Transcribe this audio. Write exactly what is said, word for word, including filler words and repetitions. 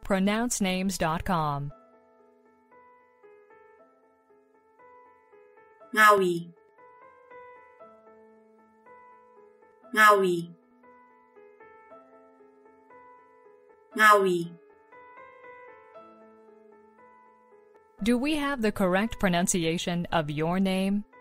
pronounce names dot com. Ngawi, Ngawi, Ngawi. Do we have the correct pronunciation of your name?